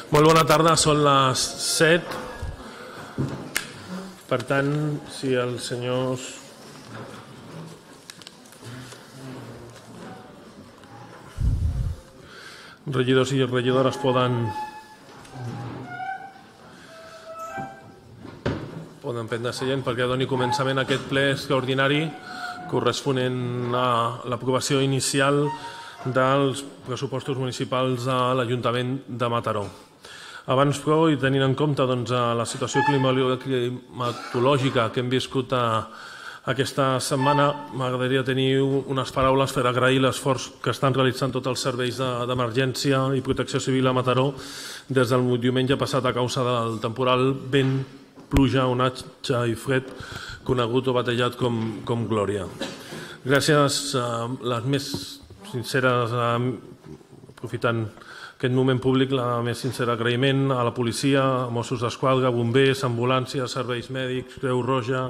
Molt bona tarda, són les 7. Per tant, si els senyors regidors i regidores poden prendre seient perquè doni començament a aquest ple extraordinari corresponent a l'aprovació inicial dels pressupostos municipals a l'Ajuntament de Mataró. Abans, però, i tenint en compte la situació climatològica que hem viscut aquesta setmana, m'agradaria tenir unes paraules per agrair l'esforç que estan realitzant tots els serveis d'emergència i protecció civil a Mataró des del diumenge passat a causa del temporal vent, pluja, onatge i fred conegut o batejat com Glòria. Gràcies a les més sinceres, aprofitant aquest moment públic, la més sincera agraïment a la policia, a Mossos d'Esquadra, bombers, ambulàncies, serveis mèdics, Creu Roja,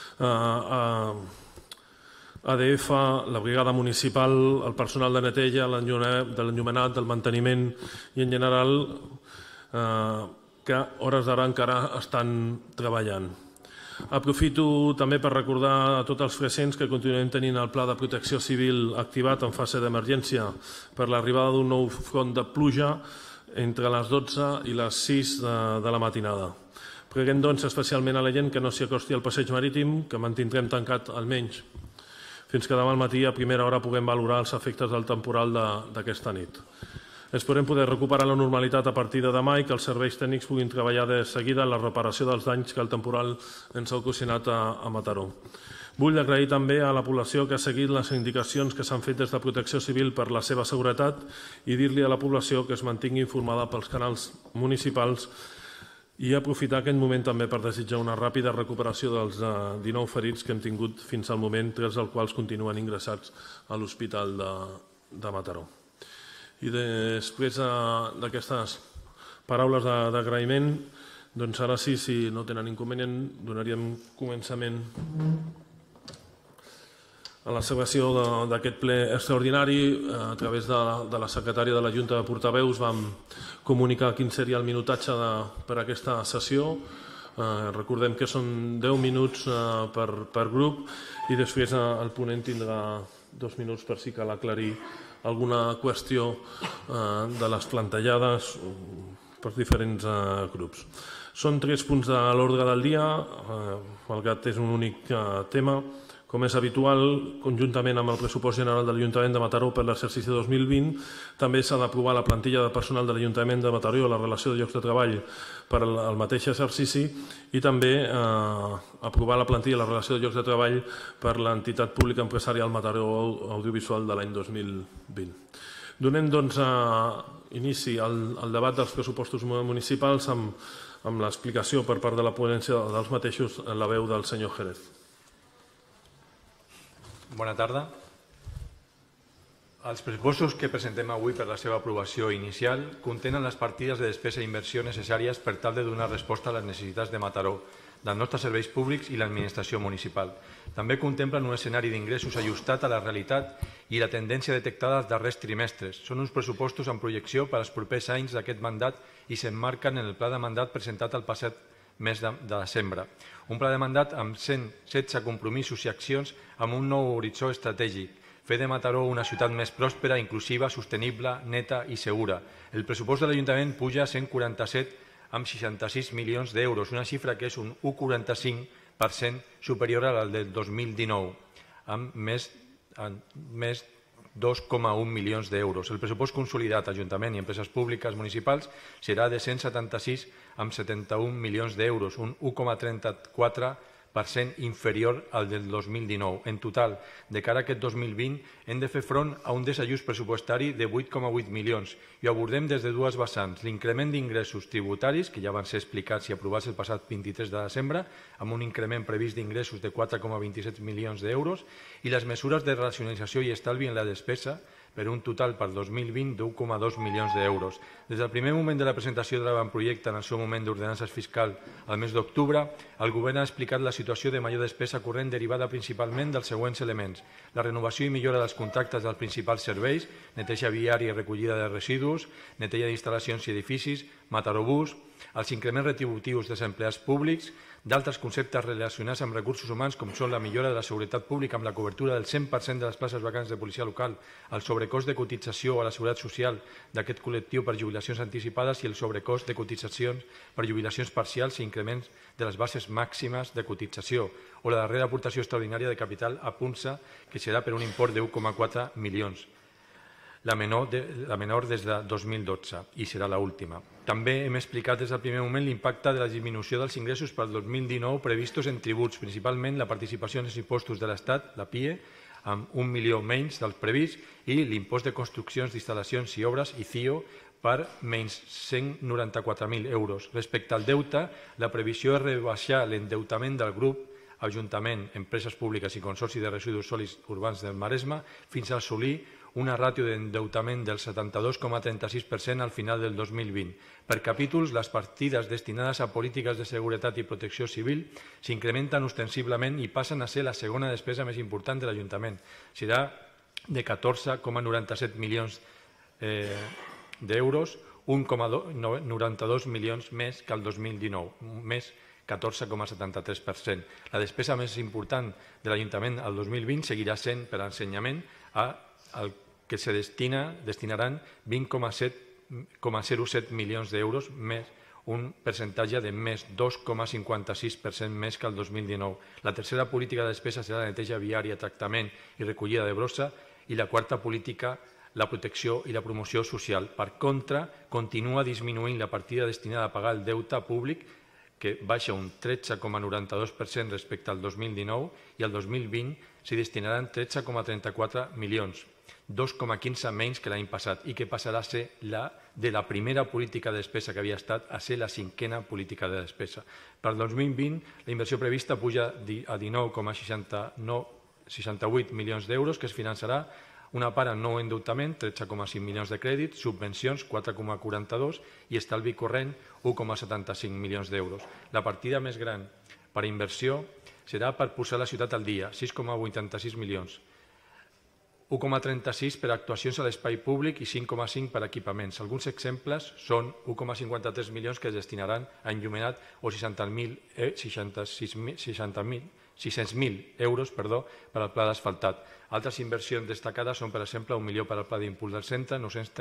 ADF, la brigada municipal, el personal de neteja, de l'enllumenat, del manteniment i en general que a hores d'ara encara estan treballant. Aprofito també per recordar a tots els presents que continuem tenint el Pla de Protecció Civil activat en fase d'emergència per l'arribada d'un nou front de pluja entre les 12 i les 6 de la matinada. Preguem, doncs, especialment a la gent que no s'hi acosti al passeig marítim, que mantindrem tancat almenys fins que demà al matí a primera hora puguem valorar els efectes del temporal d'aquesta nit. Esperem poder recuperar la normalitat a partir de demà i que els serveis tècnics puguin treballar de seguida en la reparació dels danys que el temporal ens ha ocasionat a Mataró. Vull agrair també a la població que ha seguit les indicacions que s'han fet des de Protecció Civil per la seva seguretat i dir-li a la població que es mantingui informada pels canals municipals i aprofitar aquest moment també per desitjar una ràpida recuperació dels 19 ferits que hem tingut fins al moment, 3 dels quals continuen ingressats a l'Hospital de Mataró. I després d'aquestes paraules d'agraïment, doncs ara sí, si no tenen inconvenient, donaríem començament a la celebració d'aquest ple extraordinari. A través de la secretària de la Junta de Portaveus vam comunicar quin seria el minutatge per a aquesta sessió. Recordem que són 10 minuts per grup i després el ponent tindrà 2 minuts per si cal aclarir alguna qüestió de les plantejades per diferents grups. Són 3 punts de l'ordre del dia, malgrat és un únic tema. Com és habitual, conjuntament amb el pressupost general de l'Ajuntament de Mataró per l'exercici 2020, també s'ha d'aprovar la plantilla de personal de l'Ajuntament de Mataró i la relació de llocs de treball per al mateix exercici i també aprovar la plantilla i la relació de llocs de treball per l'entitat pública empresarial Mataró Audiovisual de l'any 2020. Donem doncs inici al debat dels pressupostos municipals amb l'explicació per part de la ponència dels mateixos en la veu del senyor Jerez. Bona tarda. Els pressupostos que presentem avui per la seva aprovació inicial contenen les partides de despesa i inversió necessàries per tal de donar resposta a les necessitats de Mataró, dels nostres serveis públics i l'administració municipal. També contemplen un escenari d'ingressos ajustat a la realitat i la tendència detectada als darrers trimestres. Són uns pressupostos en projecció per als propers anys d'aquest mandat i s'emmarquen en el pla de mandat presentat el passat mes de desembre. Un pla de mandat amb 116 compromisos i accions amb un nou horitzó estratègic, fer de Mataró una ciutat més pròspera, inclusiva, sostenible, neta i segura. El pressupost de l'Ajuntament puja a 147,66 milions d'euros, una xifra que és un 1,45% superior al del 2019, amb més 2,1 milions d'euros. El pressupost consolidat Ajuntament i empreses públiques municipals serà de 176,71 milions d'euros, un 1,34% inferior al del 2019. En total, de cara a aquest 2020, hem de fer front a un desajust pressupostari de 8,8 milions i ho abordem des de dues vessants. L'increment d'ingressos tributaris, que ja van ser explicats i aprovats el passat 23 de desembre, amb un increment previst d'ingressos de 4,27 milions d'euros, i les mesures de racionalització i estalvi en la despesa per un total per 2020 d'1,2 milions d'euros. Des del primer moment de la presentació de l'avantprojecte en el seu moment d'ordenances fiscal al mes d'octubre, el Govern ha explicat la situació de major despesa corrent derivada principalment dels següents elements: la renovació i millora dels contractes dels principals serveis, neteja viària i recollida de residus, neteja d'instal·lacions i edificis, Mataró Bus, els increments retributius dels empleats públics, d'altres conceptes relacionats amb recursos humans com són la millora de la seguretat pública amb la cobertura del 100% de les places vacants de policia local, el sobrecost de cotització a la seguretat social d'aquest col·lectiu per jubilacions anticipades i el sobrecost de cotitzacions per jubilacions parcials i increments de les bases màximes de cotització, o la darrera aportació extraordinària de capital a Punsa, que serà per un import de 1,4 milions. La menor des de 2012 i serà l'última. També hem explicat des del primer moment l'impacte de la disminució dels ingressos per 2019 previstos en tributs, principalment la participació en els impostos de l'Estat, la PIE, amb 1 milió menys del previst, i l'impost de construccions d'instal·lacions i obres, ICIO, per menys 194.000 euros. Respecte al deute, la previsió és rebaixar l'endeutament del grup Ajuntament, Empreses Públiques i Consorci de Residus Sòlids Urbans del Maresme fins a assolir una ràtio d'endeutament del 72,36% al final del 2020. Per capítols, les partides destinades a polítiques de seguretat i protecció civil s'incrementen ostensiblement i passen a ser la segona despesa més important de l'Ajuntament. Serà de 14,97 milions d'euros, 1,92 milions més que el 2019, més 14,73%. La despesa més important de l'Ajuntament al 2020 seguirà sent per a ensenyament, al que se destinaran 20,07 milions d'euros, més un percentatge de més 2,56% més que el 2019. La tercera política de despesa serà la neteja viària, tractament i recollida de brossa, i la quarta política, la protecció i la promoció social. Per contra, continua disminuint la partida destinada a pagar el deute públic, que baixa un 13,92% respecte al 2019, i al 2020 s'hi destinaran 13,34 milions, 2,15 menys que l'any passat, i que passarà a ser de la primera política de despesa que havia estat a ser la cinquena política de despesa. Per al 2020, la inversió prevista puja a 19,68 milions d'euros, que es finançarà una part en nou endeutament, 13,5 milions de crèdits, subvencions, 4,42, i estalvi corrent, 1,75 milions d'euros. La partida més gran per a inversió serà per posar la ciutat al dia, 6,86 milions, 1,36 per a actuacions a l'espai públic i 5,5 per a equipaments. Alguns exemples són 1,53 milions que es destinaran a enllumenat o 600.000 euros per al pla d'asfaltat. Altres inversions destacades són, per exemple, 1 milió per al pla d'impuls del centre,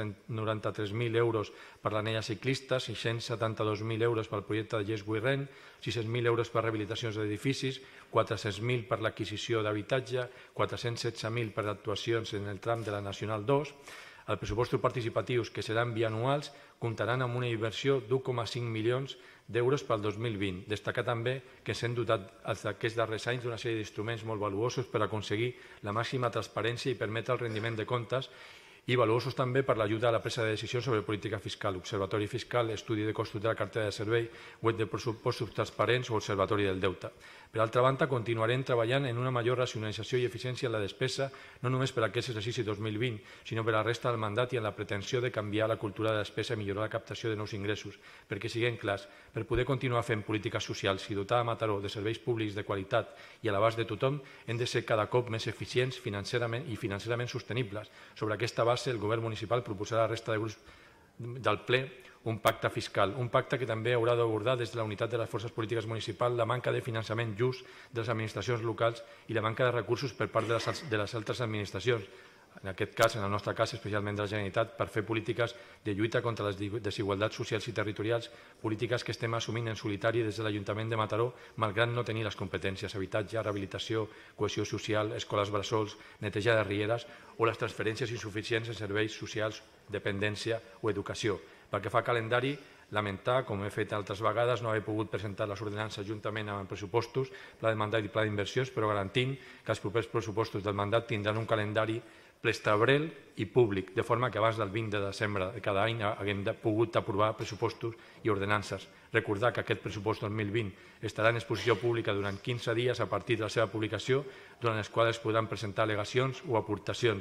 993.000 euros per l'anella ciclista, 672.000 euros per al projecte de Lles Guirren, 600.000 euros per a rehabilitacions d'edificis, 400.000 per l'adquisició d'habitatge, 416.000 per a actuacions en el tram de la Nacional 2. Els pressupostos participatius, que seran bianuals, comptaran amb una inversió d'1,5 milions d'euros pel 2020. Destacar també que s'han dotat aquests darrers anys d'una sèrie d'instruments molt valuosos per aconseguir la màxima transparència i permetre el rendiment de comptes, i valuosos també per l'ajuda a la presa de decisions sobre política fiscal, observatori fiscal, estudi de costos de la cartera de servei, web de pressupostos transparents o observatori del deute. Per altra banda, continuarem treballant en una major racionalització i eficiència en la despesa, no només per a aquest exercici 2020, sinó per a la resta del mandat i en la pretensió de canviar la cultura de despesa i millorar la captació de nous ingressos. Perquè siguem clars, per poder continuar fent polítiques socials i dotar a Mataró de serveis públics de qualitat i a l'abast de tothom, hem de ser cada cop més eficients financerament i financerament sostenibles. Sobre aquesta base, el Govern municipal proposarà a la resta de grups del ple un pacte fiscal, un pacte que també haurà d'abordar des de la unitat de les forces polítiques municipals la manca de finançament just de les administracions locals i la manca de recursos per part de les altres administracions, en aquest cas, en el nostre cas, especialment de la Generalitat, per fer polítiques de lluita contra les desigualtats socials i territorials, polítiques que estem assumint en solitari des de l'Ajuntament de Mataró, malgrat no tenir les competències, habitatge, rehabilitació, cohesió social, escoles bressols, neteja de rieres o les transferències insuficients en serveis socials, dependència o educació. Pel que fa al calendari, lamentar, com he fet altres vegades, no haver pogut presentar les ordenances juntament amb pressupostos, pla de mandat i pla d'inversions, però garantint que els propers pressupostos del mandat tindran un calendari prestabrel i públic, de forma que abans del 20 de desembre de cada any haguem pogut aprovar pressupostos i ordenances. Recordar que aquest pressupost 2020 estarà en exposició pública durant 15 dies a partir de la seva publicació, durant els quals es podran presentar al·legacions o aportacions.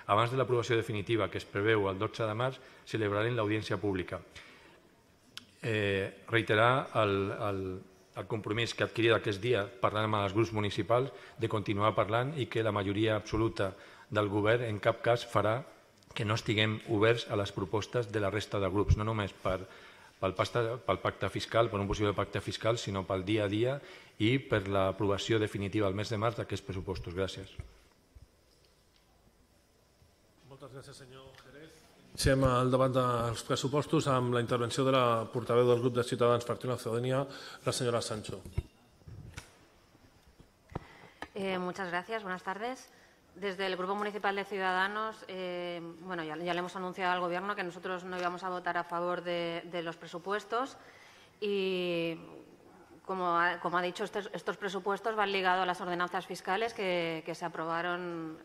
Abans de l'aprovació definitiva, que es preveu el 12 de març, celebrarem l'audiència pública. Reiterar el compromís que adquirit aquest dia parlant amb els grups municipals de continuar parlant i que la majoria absoluta del govern en cap cas farà que no estiguem oberts a les propostes de la resta de grups, no només pel pacte fiscal, per un possible pacte fiscal, sinó pel dia a dia i per l'aprovació definitiva al mes de març d'aquests pressupostos. Gràcies. Moltes gràcies, senyor Jerez. Iniciem el debat dels pressupostos amb la intervenció de la portaveu del grup de Ciutadans Partido de la Ciudadanía, la señora Sancho. Muchas gracias. Buenas tardes. Desde el Grupo Municipal de Ciudadanos, ya le hemos anunciado al Gobierno que nosotros no íbamos a votar a favor de los presupuestos y, como ha dicho, estos presupuestos van ligados a las ordenanzas fiscales que se aprobaron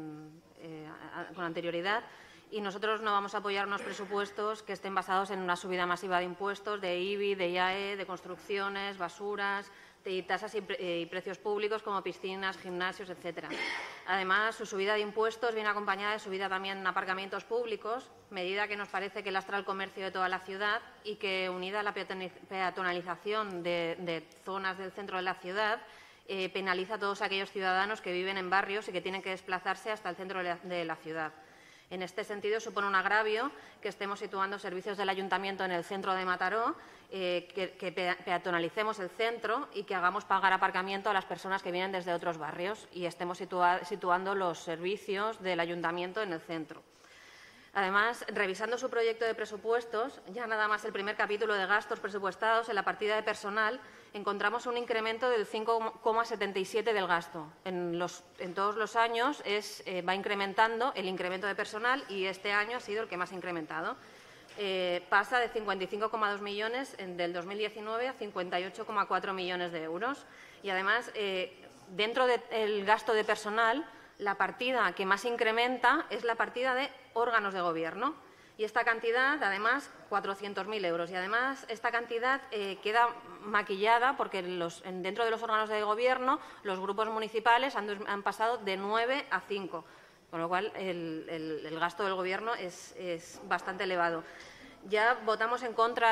con anterioridad y nosotros no vamos a apoyar unos presupuestos que estén basados en una subida masiva de impuestos, de IBI, de IAE, de construcciones, basuras, y tasas y precios públicos como piscinas, gimnasios, etcétera. Además, su subida de impuestos viene acompañada de subida también en aparcamientos públicos, medida que nos parece que lastra el comercio de toda la ciudad y que, unida a la peatonalización de zonas del centro de la ciudad, penaliza a todos aquellos ciudadanos que viven en barrios y que tienen que desplazarse hasta el centro de la ciudad. En este sentido, supone un agravio que estemos situando servicios del Ayuntamiento en el centro de Mataró, que peatonalicemos el centro y que hagamos pagar aparcamiento a las personas que vienen desde otros barrios y estemos situando los servicios del Ayuntamiento en el centro. Además, revisando su proyecto de presupuestos, ya nada más el primer capítulo de gastos presupuestados en la partida de personal, encontramos un incremento del 5,77% del gasto. En todos los años va incrementando el incremento de personal y este año ha sido el que más ha incrementado. Pasa de 55,2 millones del 2019 a 58,4 millones de euros. Y además, dentro del gasto de personal, la partida que más incrementa es la partida de órganos de gobierno. Y esta cantidad, además, 400.000 euros. Y además, esta cantidad queda maquillada porque dentro de los órganos de gobierno los grupos municipales han pasado de 9 a 5, con lo cual el gasto del gobierno es bastante elevado. Ya votamos en contra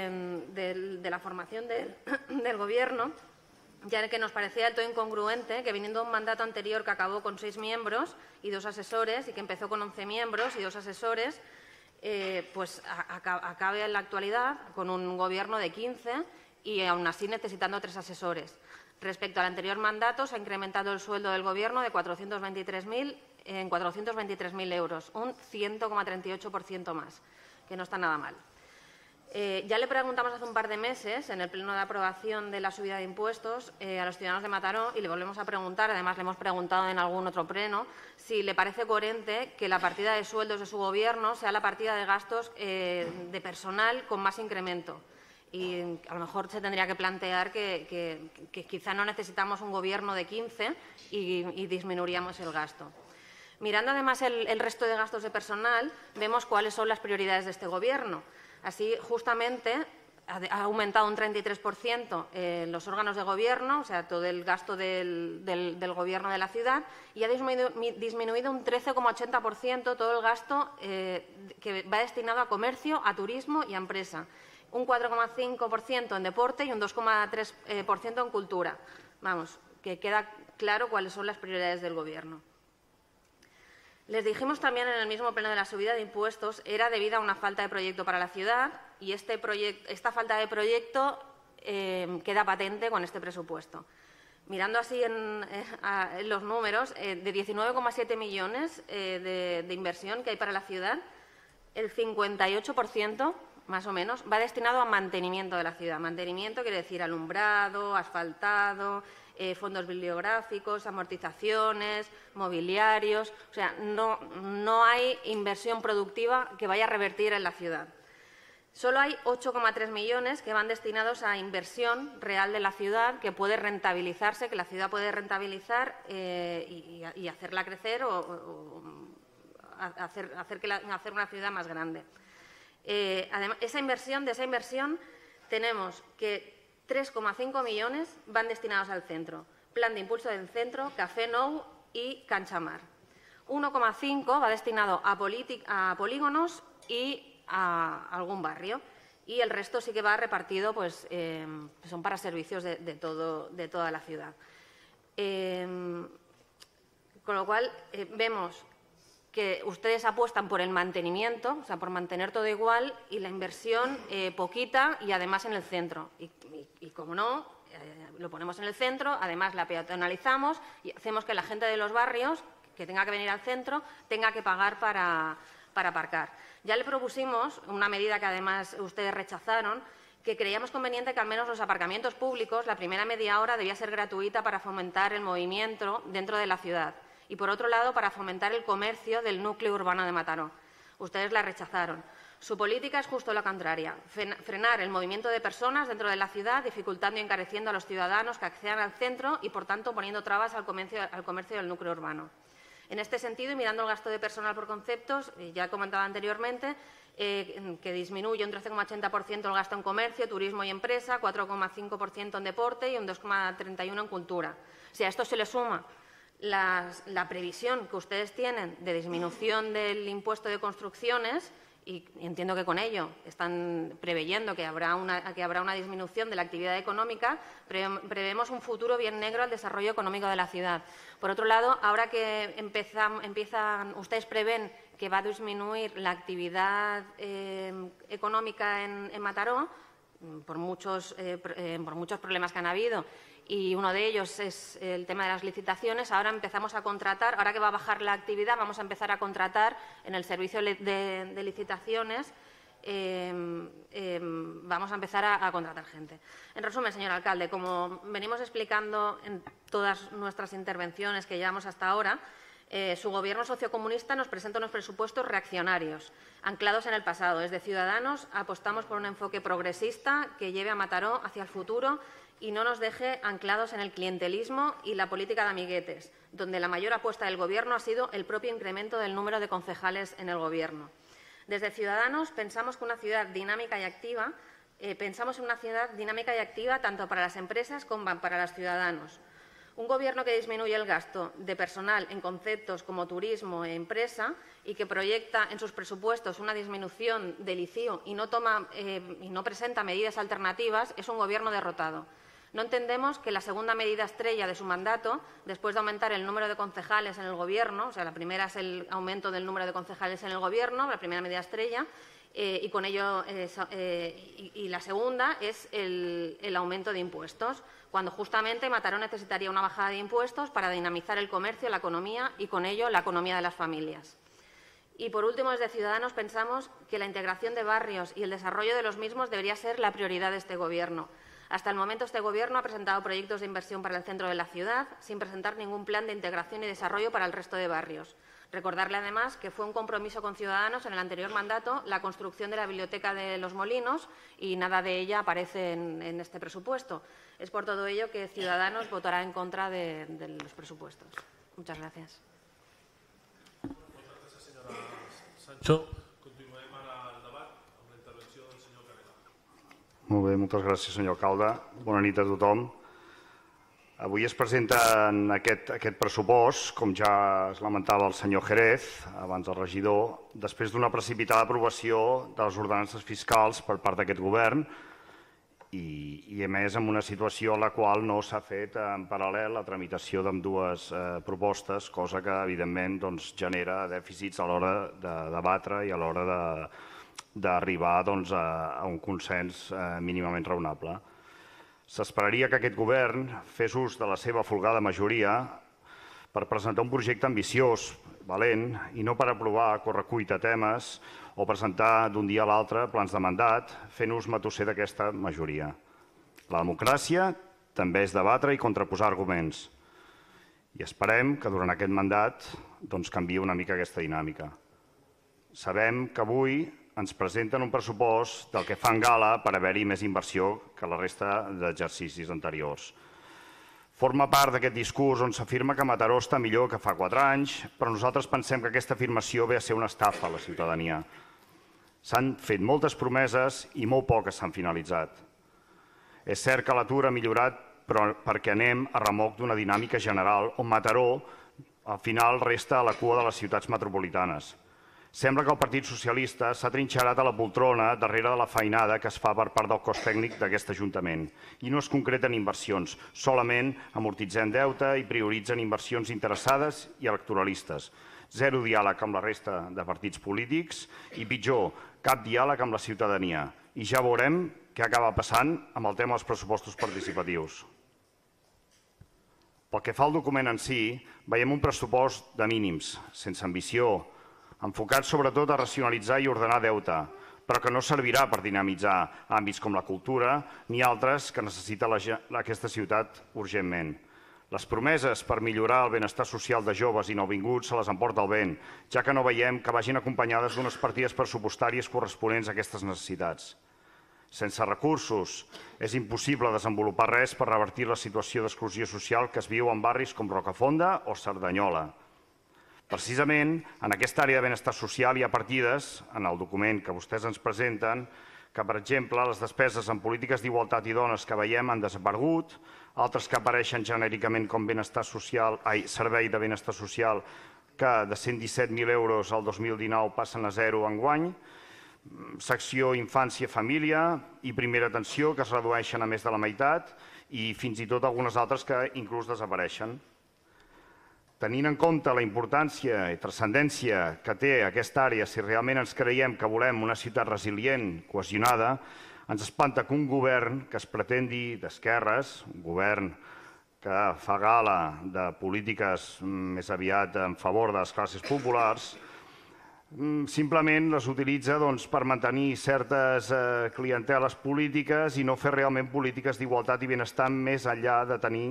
de la formación del gobierno, ya que nos parecía del todo incongruente que, viniendo un mandato anterior que acabó con 6 miembros y 2 asesores y que empezó con 11 miembros y 2 asesores, pues acabe en la actualidad con un gobierno de 15 y aún así necesitando 3 asesores. Respecto al anterior mandato, se ha incrementado el sueldo del gobierno de 423.000 en 423.000 euros, un 100,38% más, que no está nada mal. Ya le preguntamos hace un par de meses, en el pleno de aprobación de la subida de impuestos, a los ciudadanos de Mataró, y le volvemos a preguntar, además le hemos preguntado en algún otro pleno, si le parece coherente que la partida de sueldos de su gobierno sea la partida de gastos de personal con más incremento. Y a lo mejor se tendría que plantear que quizá no necesitamos un gobierno de 15 y disminuiríamos el gasto. Mirando además el resto de gastos de personal, vemos cuáles son las prioridades de este gobierno. Así, justamente, ha aumentado un 33% en los órganos de gobierno, o sea, todo el gasto del gobierno de la ciudad, y ha disminuido un 13,80% todo el gasto que va destinado a comercio, a turismo y a empresa. Un 4,5% en deporte y un 2,3% en cultura. Vamos, que queda claro cuáles son las prioridades del gobierno. Les dijimos también en el mismo pleno de la subida de impuestos era debida a una falta de proyecto para la ciudad y esta falta de proyecto queda patente con este presupuesto. Mirando así en los números, de 19,7 millones de inversión que hay para la ciudad, el 58%, más o menos, va destinado a mantenimiento de la ciudad. Mantenimiento quiere decir alumbrado, asfaltado, fondos bibliográficos, amortizaciones, mobiliarios. O sea, no hay inversión productiva que vaya a revertir en la ciudad. Solo hay 8,3 millones que van destinados a inversión real de la ciudad que puede rentabilizarse, que la ciudad puede rentabilizar y hacerla crecer o hacer una ciudad más grande. Además, de esa inversión tenemos que 3,5 millones van destinados al centro. Plan de impulso del centro, Café Nou y Cancha Mar. 1,5 va destinado a polígonos y a algún barrio. Y el resto sí que va repartido, pues son para servicios de toda la ciudad. Con lo cual, vemos que ustedes apuestan por el mantenimiento, o sea, por mantener todo igual, y la inversión poquita y además en el centro. Y como no, lo ponemos en el centro, además la peatonalizamos y hacemos que la gente de los barrios que tenga que venir al centro tenga que pagar para aparcar. Ya le propusimos una medida que además ustedes rechazaron, que creíamos conveniente que al menos los aparcamientos públicos, la primera media hora debía ser gratuita para fomentar el movimiento dentro de la ciudad y, por otro lado, para fomentar el comercio del núcleo urbano de Mataró. Ustedes la rechazaron. Su política es justo la contraria, frenar el movimiento de personas dentro de la ciudad, dificultando y encareciendo a los ciudadanos que accedan al centro y, por tanto, poniendo trabas al comercio del núcleo urbano. En este sentido, y mirando el gasto de personal por conceptos, ya he comentado anteriormente, que disminuye un 13,80% el gasto en comercio, turismo y empresa, 4,5% en deporte y un 2,31% en cultura. Si a esto se le suma la previsión que ustedes tienen de disminución del impuesto de construcciones, y entiendo que con ello están preveyendo que habrá una disminución de la actividad económica, prevemos un futuro bien negro al desarrollo económico de la ciudad. Por otro lado, ahora que ustedes prevén que va a disminuir la actividad económica en Mataró, por muchos problemas que han habido, y uno de ellos es el tema de las licitaciones. Ahora empezamos a contratar, ahora que va a bajar la actividad, vamos a empezar a contratar en el servicio de licitaciones, vamos a empezar a contratar gente. En resumen, señor alcalde, como venimos explicando en todas nuestras intervenciones que llevamos hasta ahora, su Gobierno sociocomunista nos presenta unos presupuestos reaccionarios, anclados en el pasado. Desde Ciudadanos apostamos por un enfoque progresista que lleve a Mataró hacia el futuro y no nos deje anclados en el clientelismo y la política de amiguetes, donde la mayor apuesta del Gobierno ha sido el propio incremento del número de concejales en el Gobierno. Desde Ciudadanos pensamos que una ciudad dinámica y activa, tanto para las empresas como para los ciudadanos. Un Gobierno que disminuye el gasto de personal en conceptos como turismo e empresa y que proyecta en sus presupuestos una disminución del ICIO y no presenta medidas alternativas es un Gobierno derrotado. No entendemos que la segunda medida estrella de su mandato, después de aumentar el número de concejales en el Gobierno, o sea, la primera es el aumento del número de concejales en el Gobierno, la primera medida estrella, y con ello la segunda es el aumento de impuestos, cuando justamente Mataró necesitaría una bajada de impuestos para dinamizar el comercio, la economía y con ello la economía de las familias. Y por último, desde Ciudadanos pensamos que la integración de barrios y el desarrollo de los mismos debería ser la prioridad de este Gobierno. Hasta el momento este Gobierno ha presentado proyectos de inversión para el centro de la ciudad sin presentar ningún plan de integración y desarrollo para el resto de barrios. Recordarle además que fue un compromiso con Ciudadanos en el anterior mandato la construcción de la Biblioteca de Los Molinos y nada de ella aparece en este presupuesto. Es por todo ello que Ciudadanos votará en contra de los presupuestos. Muchas gracias. Moltes gràcies, senyora Sancho. Continuem ara el debat amb la intervenció del senyor Carrera. Molt bé, moltes gràcies, senyor alcalde. Bona nit a tothom. Avui es presenta aquest pressupost, com ja es lamentava el senyor Jerez, abans el regidor, després d'una precipitada aprovació de les ordenances fiscals per part d'aquest govern i, a més, amb una situació en la qual no s'ha fet en paral·lel la tramitació d'ambdues propostes, cosa que, evidentment, genera dèficits a l'hora de debatre i a l'hora d'arribar a un consens mínimament raonable. S'esperaria que aquest govern fes ús de la seva folgada majoria per presentar un projecte ambiciós, valent, i no per aprovar a correcuita temes o presentar d'un dia a l'altre plans de mandat fent ús matusser d'aquesta majoria. La democràcia també és debatre i contraposar arguments. I esperem que durant aquest mandat canviï una mica aquesta dinàmica. Sabem que avui ens presenten un pressupost del que fan gala per haver-hi més inversió que la resta d'exercicis anteriors. Forma part d'aquest discurs on s'afirma que Mataró està millor que fa 4 anys, però nosaltres pensem que aquesta afirmació ve a ser una estafa a la ciutadania. S'han fet moltes promeses i molt poques s'han finalitzat. És cert que l'atur ha millorat, però perquè anem a remolc d'una dinàmica general on Mataró, al final resta a la cua de les ciutats metropolitanes. Sembla que el Partit Socialista s'ha trinxerat a la poltrona darrere de la feinada que es fa per part del cos tècnic d'aquest Ajuntament i no es concreten inversions, solament amortitzem deute i prioritzen inversions interessades i electoralistes. Zero diàleg amb la resta de partits polítics i, pitjor, cap diàleg amb la ciutadania. I ja veurem què acaba passant amb el tema dels pressupostos participatius. Pel que fa al document en si, veiem un pressupost de mínims, sense ambició, enfocat sobretot a racionalitzar i ordenar deute, però que no servirà per dinamitzar àmbits com la cultura ni altres que necessita aquesta ciutat urgentment. Les promeses per millorar el benestar social de joves i nouvinguts se les emporta el vent, ja que no veiem que vagin acompanyades d'unes partides pressupostàries corresponents a aquestes necessitats. Sense recursos és impossible desenvolupar res per revertir la situació d'exclusió social que es viu en barris com Rocafonda o Cerdanyola. Precisament, en aquesta àrea de benestar social hi ha partides, en el document que vostès ens presenten, que, per exemple, les despeses en polítiques d'igualtat i dones que veiem han desaparegut, altres que apareixen genèricament com servei de benestar social, que de 117.000 euros al 2019 passen a 0 enguany, secció infància-família i primera atenció, que es redueixen a més de la meitat, i fins i tot algunes altres que inclús desapareixen. Tenint en compte la importància i transcendència que té aquesta àrea, si realment ens creiem que volem una ciutat resilient, cohesionada, ens espanta que un govern que es pretendi d'esquerres, un govern que fa gala de polítiques més aviat en favor de les classes populars, simplement les utilitza per mantenir certes clienteles polítiques i no fer realment polítiques d'igualtat i benestar més enllà de tenir,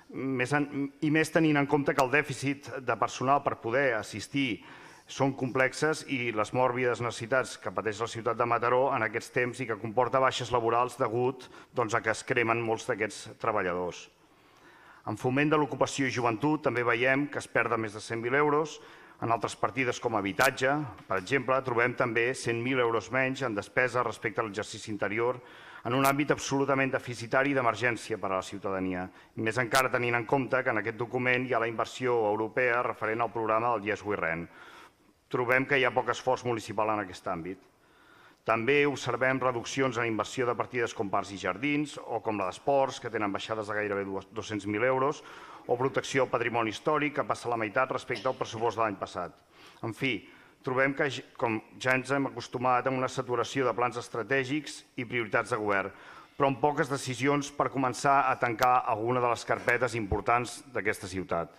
i més tenint en compte que el dèficit de personal per poder assistir són complexes i les mòrbides necessitats que pateix la ciutat de Mataró en aquests temps i que comporta baixes laborals degut a que es cremen molts d'aquests treballadors. En foment de l'ocupació i joventut també veiem que es perden més de 100.000 euros. En altres partides com habitatge, per exemple, trobem també 100.000 euros menys en despesa respecte a l'exercici anterior en un àmbit absolutament deficitari d'emergència per a la ciutadania. Més encara tenint en compte que en aquest document hi ha la inversió europea referent al programa del Yes We Rent. Trobem que hi ha poc esforç municipal en aquest àmbit. També observem reduccions en inversió de partides com parcs i jardins o com la d'esports, que tenen baixades de gairebé 200.000 euros, o protecció al patrimoni històric, que passa a la meitat respecte al pressupost de l'any passat. En fi, trobem que, com ja ens hem acostumat, a una saturació de plans estratègics i prioritats de govern, però amb poques decisions per començar a tancar alguna de les carpetes importants d'aquesta ciutat.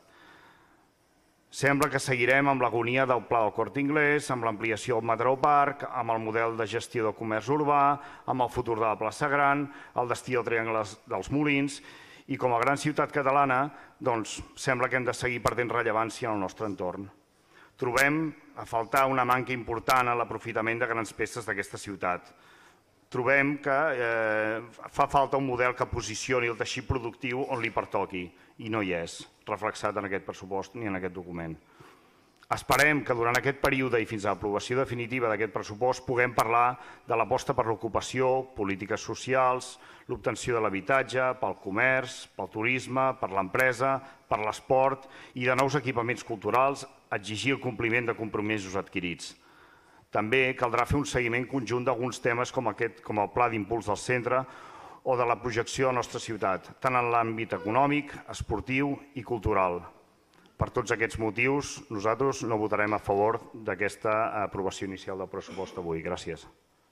Sembla que seguirem amb l'agonia del Pla del Corte Inglés, amb l'ampliació del Mataró Park, amb el model de gestió del comerç urbà, amb el futur de la plaça Gran, el destí del Triangle dels Molins, i com a gran ciutat catalana, sembla que hem de seguir perdent rellevància en el nostre entorn. Trobem a faltar una manca important en l'aprofitament de grans peces d'aquesta ciutat. Trobem que fa falta un model que posicioni el teixit productiu on li pertoqui, i no hi és reflexat en aquest pressupost ni en aquest document. Esperem que durant aquest període i fins a l'aprovació definitiva d'aquest pressupost puguem parlar de l'aposta per l'ocupació, polítiques socials, l'obtenció de l'habitatge, pel comerç, pel turisme, per l'empresa, per l'esport i de nous equipaments culturals, exigir el compliment de compromisos adquirits. També caldrà fer un seguiment conjunt d'alguns temes com el pla d'impuls del centre o de la projecció de la nostra ciutat, tant en l'àmbit econòmic, esportiu i cultural. Per tots aquests motius, nosaltres no votarem a favor d'aquesta aprovació inicial del pressupost avui. Gràcies.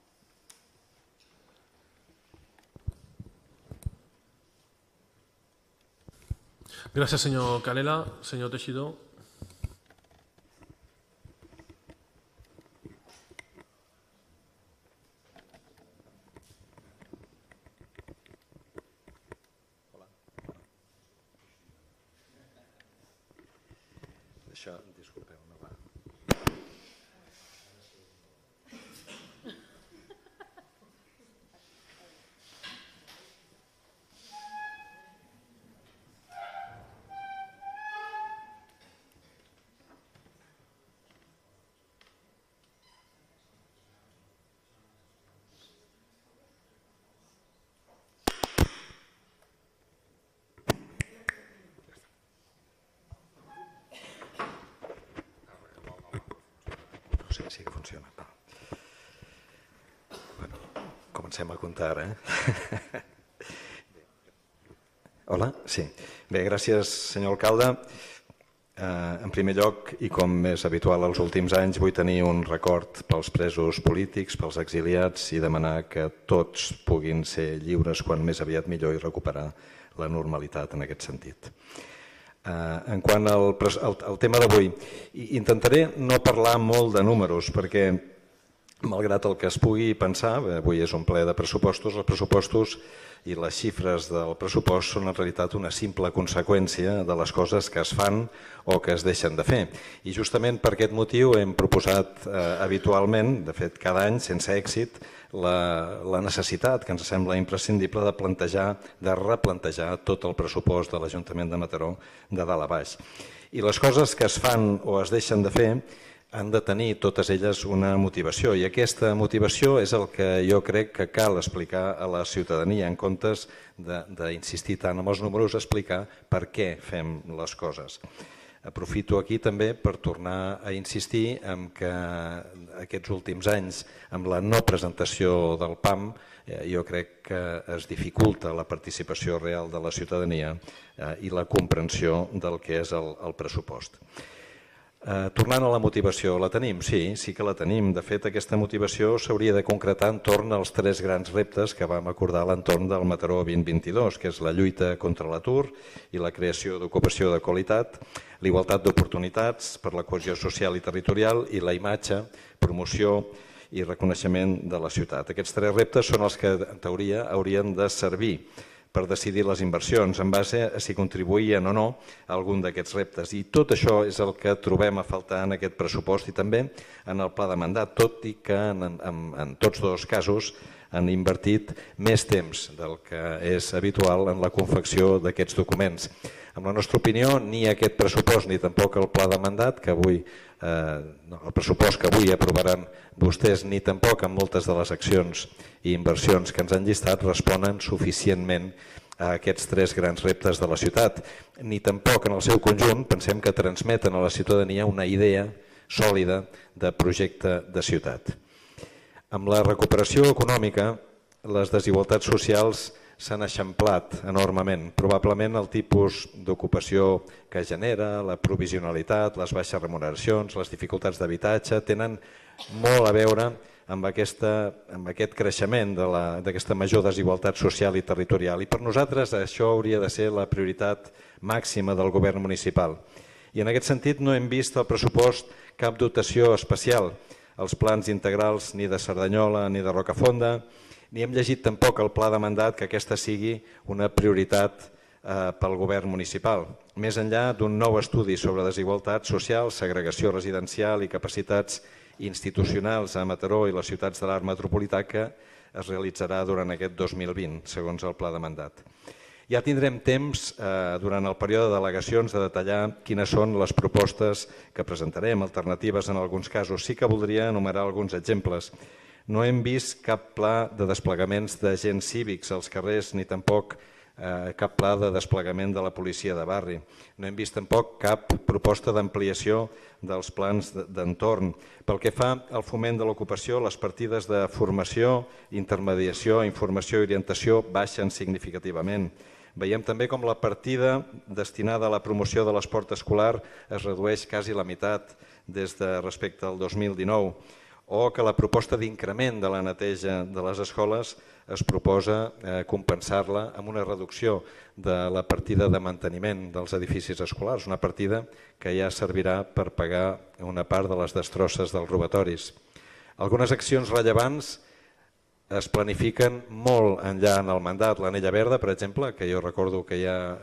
Gràcies, senyor Canela. Senyor Teixidor. Disculpeu, no va. sí que funciona. Bueno, comencem a comptar, Hola? Sí. Bé, gràcies, senyor alcalde. En primer lloc, i com és habitual els últims anys, vull tenir un record pels presos polítics, pels exiliats i demanar que tots puguin ser lliures quan més aviat millor i recuperar la normalitat en aquest sentit. En quant al tema d'avui, intentaré no parlar molt de números perquè, malgrat el que es pugui pensar, avui és un ple de pressupostos, els pressupostos i les xifres del pressupost són en realitat una simple conseqüència de les coses que es fan o que es deixen de fer. I justament per aquest motiu hem proposat habitualment, de fet cada any sense èxit, la necessitat que ens sembla imprescindible de replantejar tot el pressupost de l'Ajuntament de Mataró de dalt a baix. I les coses que es fan o es deixen de fer han de tenir totes elles una motivació i aquesta motivació és el que jo crec que cal explicar a la ciutadania en comptes d'insistir tant en els números, explicar per què fem les coses. Aprofito aquí també per tornar a insistir en que aquests últims anys amb la no presentació del PAM jo crec que es dificulta la participació real de la ciutadania i la comprensió del que és el pressupost. Tornant a la motivació, la tenim? Sí que la tenim. De fet, aquesta motivació s'hauria de concretar entorn als 3 grans reptes que vam acordar a l'entorn del Mataró 2022, que és la lluita contra l'atur i la creació d'ocupació de qualitat, l'igualtat d'oportunitats per la cohesió social i territorial i la imatge, promoció i reconeixement de la ciutat. Aquests 3 reptes són els que, en teoria, haurien de servir per decidir les inversions en base a si contribuïen o no a algun d'aquests reptes. I tot això és el que trobem a faltar en aquest pressupost i també en el pla de mandat, tot i que en tots dos casos han invertit més temps del que és habitual en la confecció d'aquests documents. En la nostra opinió, ni aquest pressupost ni tampoc el pla de mandat, el pressupost que avui aprovaran vostès, ni tampoc en moltes de les accions i inversions que ens han llistat responen suficientment a aquests 3 grans reptes de la ciutat. Ni tampoc en el seu conjunt pensem que transmeten a la ciutadania una idea sòlida de projecte de ciutat. Amb la recuperació econòmica, les desigualtats socials s'han eixamplat enormement. Probablement el tipus d'ocupació que genera, la provisionalitat, les baixes remuneracions, les dificultats d'habitatge, tenen molt a veure amb aquest creixement d'aquesta major desigualtat social i territorial. I per nosaltres això hauria de ser la prioritat màxima del govern municipal. I en aquest sentit no hem vist al pressupost cap dotació especial als plans integrals ni de Cerdanyola ni de Rocafonda, ni hem llegit tampoc el pla de mandat que aquesta sigui una prioritat pel govern municipal. Més enllà d'un nou estudi sobre desigualtat social, segregació residencial i capacitats institucionals a Mataró i les ciutats de l'art metropolità que es realitzarà durant aquest 2020, segons el pla de mandat. Ja tindrem temps durant el període de delegacions de detallar quines són les propostes que presentarem, alternatives en alguns casos. Sí que voldria enumerar alguns exemples. No hem vist cap pla de desplegaments d'agents cívics als carrers ni tampoc cap pla de desplegament de la policia de barri. No hem vist tampoc cap proposta d'ampliació dels plans d'entorn. Pel que fa al foment de l'ocupació, les partides de formació, intermediació, informació i orientació baixen significativament. Veiem també com la partida destinada a la promoció de l'esport escolar es redueix quasi la meitat respecte al 2019, o que la proposta d'increment de la neteja de les escoles es proposa compensar-la amb una reducció de la partida de manteniment dels edificis escolars, una partida que ja servirà per pagar una part de les destrosses dels robatoris. Algunes accions rellevants es planifiquen molt enllà en el mandat. L'Anella Verda, per exemple, que jo recordo que ja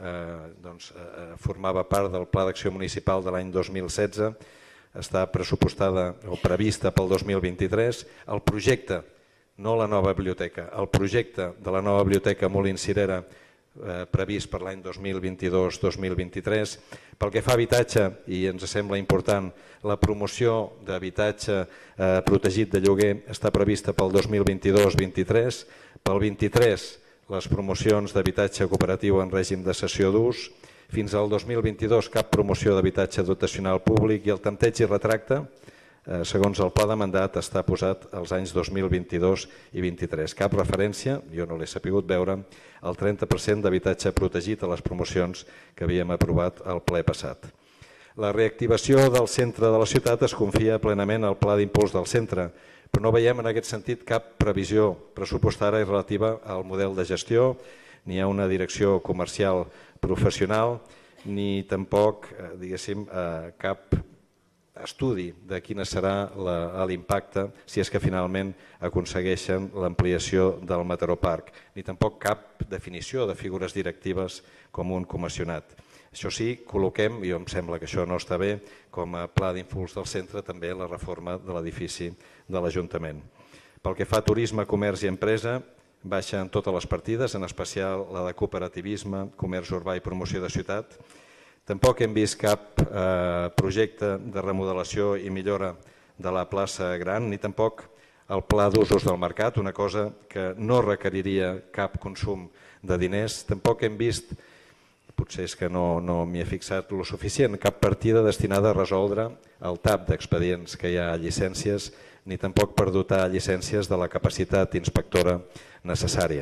formava part del Pla d'Acció Municipal de l'any 2016, està pressupostada o prevista pel 2023. El projecte, no la nova biblioteca, el projecte de la nova biblioteca Molins Cirera previst per l'any 2022-2023. Pel que fa a habitatge, i ens sembla important, la promoció d'habitatge protegit de lloguer està prevista pel 2022-2023. Pel 23, les promocions d'habitatge cooperatiu en règim de cessió d'ús. Fins al 2022 cap promoció d'habitatge dotacional públic i el tanteig i retracte segons el pla de mandat, està posat als anys 2022 i 2023. Cap referència, jo no l'he sabut veure, al 30% d'habitatge protegit a les promocions que havíem aprovat al ple passat. La reactivació del centre de la ciutat es confia plenament al pla d'impuls del centre, però no veiem en aquest sentit cap previsió pressupostària relativa al model de gestió, ni a una direcció comercial professional, ni tampoc, diguéssim, cap estudi de quin serà l'impacte si és que finalment aconsegueixen l'ampliació del Mataró Parc, ni tampoc cap definició de figures directives com un comissionat. Això sí, col·loquem, i em sembla que això no està bé, com a pla d'impuls del centre també la reforma de l'edifici de l'Ajuntament. Pel que fa a turisme, comerç i empresa, baixen totes les partides, en especial la de cooperativisme, comerç urbà i promoció de ciutat. Tampoc hem vist cap projecte de remodelació i millora de la plaça Gran, ni tampoc el pla d'usos del mercat, una cosa que no requeriria cap consum de diners. Tampoc hem vist, potser és que no m'hi he fixat el suficient, cap partida destinada a resoldre el tap d'expedients que hi ha a llicències, ni tampoc per dotar llicències de la capacitat inspectora necessària.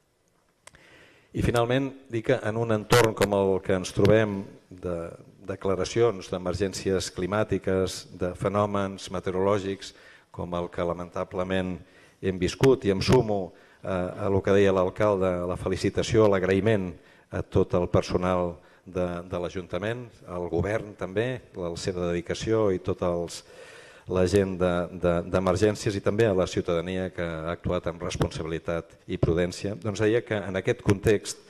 I finalment, dir que en un entorn com el que ens trobem de declaracions d'emergències climàtiques, de fenòmens meteorològics com el que lamentablement hem viscut, i em sumo a el que deia l'alcalde, la felicitació, l'agraïment a tot el personal de l'Ajuntament, al govern també, la seva dedicació i tota la gent d'emergències i també a la ciutadania que ha actuat amb responsabilitat i prudència. Doncs deia que en aquest context,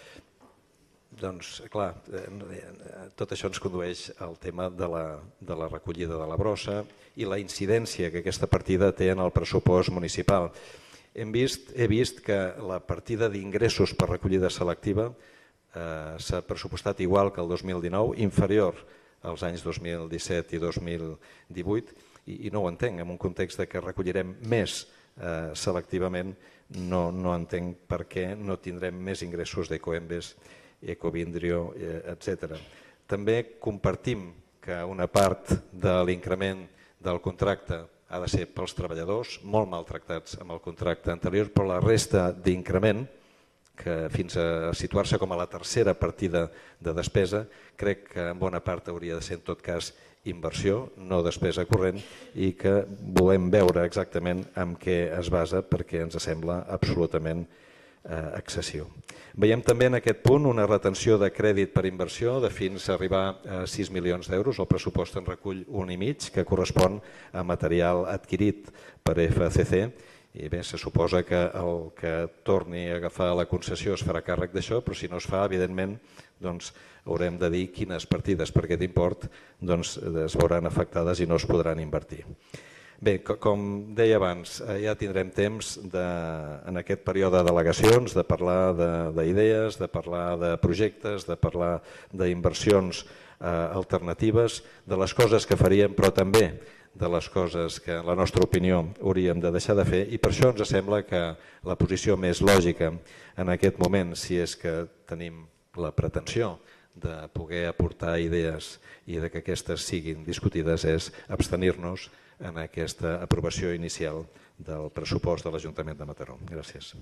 doncs clar, tot això ens condueix al tema de la recollida de la brossa i la incidència que aquesta partida té en el pressupost municipal. He vist que la partida d'ingressos per recollida selectiva s'ha pressupostat igual que el 2019, inferior als anys 2017 i 2018, i no ho entenc, en un context que recollirem més selectivament, no entenc per què no tindrem més ingressos d'Ecoembes, Ecovindrio, etc. També compartim que una part de l'increment del contracte ha de ser pels treballadors, molt maltractats amb el contracte anterior, però la resta d'increment, que fins a situar-se com a la tercera partida de despesa, crec que en bona part hauria de ser en tot cas inversió, no despesa corrent, i que volem veure exactament en què es basa perquè ens sembla absolutament excessiu. Veiem també en aquest punt una retenció de crèdit per inversió de fins a arribar a 6 milions d'euros. El pressupost en recull 1,5, que correspon a material adquirit per FCC, i bé, se suposa que el que torni a agafar la concessió es farà càrrec d'això, però si no es fa, evidentment, haurem de dir quines partides per aquest import es veuran afectades i no es podran invertir. Bé, com deia abans, ja tindrem temps en aquest període d'al·legacions de parlar d'idees, de parlar de projectes, de parlar d'inversions alternatives, de les coses que faríem, però també de les coses que, en la nostra opinió, hauríem de deixar de fer, i per això ens sembla que la posició més lògica en aquest moment, si és que tenim la pretensió de poder aportar idees i que aquestes siguin discutides, és abstenir-nos en aquesta aprovació inicial del pressupost de l'Ajuntament de Mataró. Gràcies.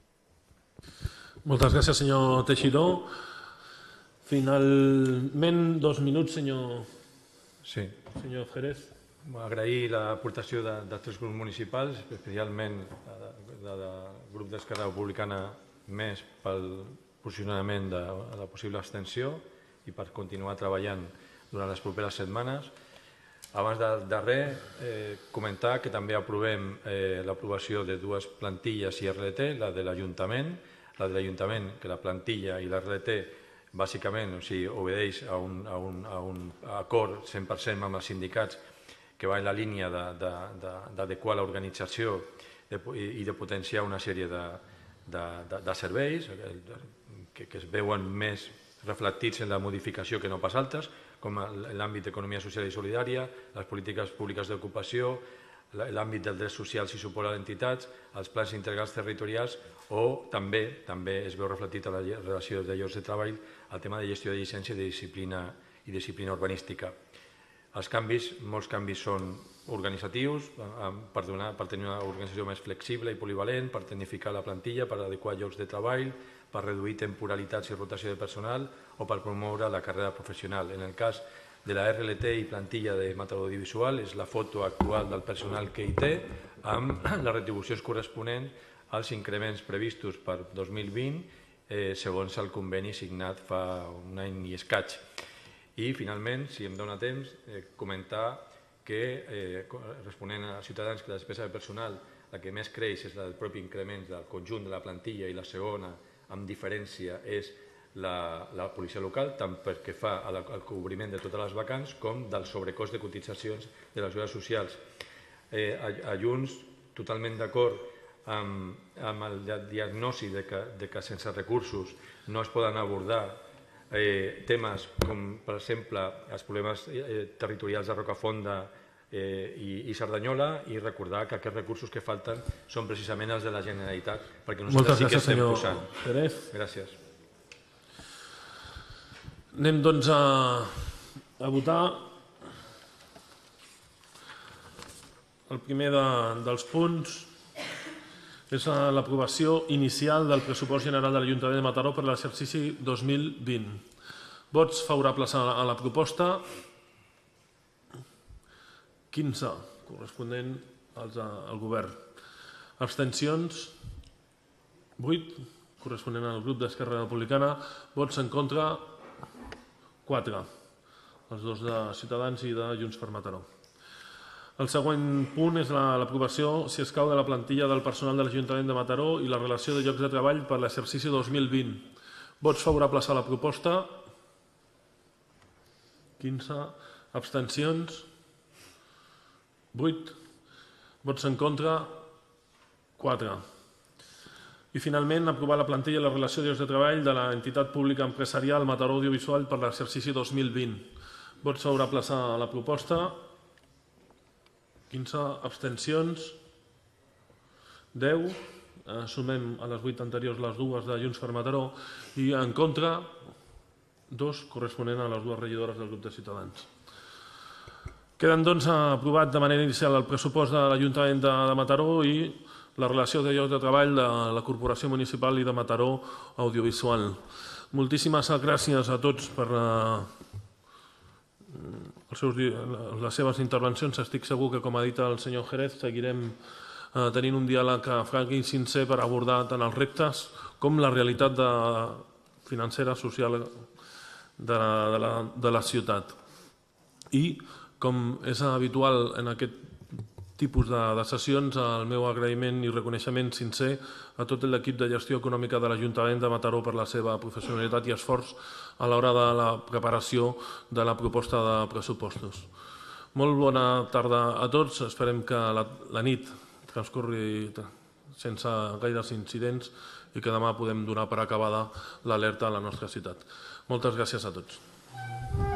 Moltes gràcies, senyor Teixidó. Finalment, 2 minuts, senyor Jerez. Agrair l'aportació d'altres grups municipals, especialment del grup d'Esquerra Republicana, més pel posicionament de la possible abstenció i per continuar treballant durant les properes setmanes. Abans de res, comentar que també aprovem l'aprovació de 2 plantilles i RLT, la de l'Ajuntament, que la plantilla i l'RLT bàsicament obedeix a un acord 100% amb els sindicats que va en la línia d'adequar l'organització i de potenciar una sèrie de serveis que es veuen més reflectits en la modificació que no pas altres, com l'àmbit d'economia social i solidària, les polítiques públiques d'ocupació, l'àmbit dels drets socials i suport a les entitats, els plans integrals territorials o també es veu reflectit a la relació de llocs de treball el tema de gestió de llicència i disciplina urbanística. Els canvis, molts canvis són organitzatius per tenir una organització més flexible i polivalent, per tecnificar la plantilla, per adequar llocs de treball, per reduir temporalitats i rotació de personal o per promoure la carrera professional. En el cas de la RLT i plantilla de Mataró Audiovisual és la foto actual del personal que hi té amb les retribucions corresponents als increments previstos per 2020 segons el conveni signat fa un any i escaig. I finalment, si em dóna temps, comentar que, responent a Ciutadans, que la despesa de personal la que més creix és la del propi increment del conjunt de la plantilla i la segona, amb diferència, és la policia local, tant perquè fa al cobriment de totes les vacants com del sobrecost de cotitzacions de les ajudes socials. A Junts, totalment d'acord amb el diagnosi de que sense recursos no es poden abordar temes com, per exemple, els problemes territorials de Rocafonda i Cerdanyola, i recordar que aquests recursos que falten són precisament els de la Generalitat, perquè nosaltres sí que estem posant. Gràcies. Anem doncs a votar. El primer dels punts és l'aprovació inicial del pressupost general de l'Ajuntament de Mataró per l'exercici 2020. Vots favorables a la proposta, 15, corresponent al govern. Abstencions, 8, corresponent al grup d'Esquerra Republicana. Vots en contra, 4, els dos de Ciutadans i de Junts per Mataró. El següent punt és l'aprovació, si escau, de la plantilla del personal de l'Ajuntament de Mataró i la relació de llocs de treball per l'exercici 2020. Vots favorables a la proposta, 15, abstencions, 8, vots en contra, 4. I finalment, aprovar la plantilla i la relació de llocs de treball de l'entitat pública empresarial Mataró Audiovisual per l'exercici 2020. Vots favorables a la proposta, 15, abstencions, 10, sumem a les 8 anteriors les dues de Junts per Mataró, i en contra, 2, corresponent a les dues regidores del grup de Ciutadans. Queden, doncs, aprovat de manera inicial el pressupost de l'Ajuntament de Mataró i la relació de llocs de treball de la Corporació Municipal i de Mataró Audiovisual. Moltíssimes gràcies a tots per les seves intervencions. Estic segur que, com ha dit el senyor Jerez, seguirem tenint un diàleg franc i sincer per abordar tant els reptes com la realitat financera, social de la ciutat. I, com és habitual en aquest tipus de sessions, el meu agraïment i reconeixement sincer a tot l'equip de gestió econòmica de l'Ajuntament de Mataró per la seva professionalitat i esforç a l'hora de la preparació de la proposta de pressupostos. Molt bona tarda a tots. Esperem que la nit transcorri sense gaires incidents i que demà podem donar per acabada l'alerta a la nostra ciutat. Moltes gràcies a tots.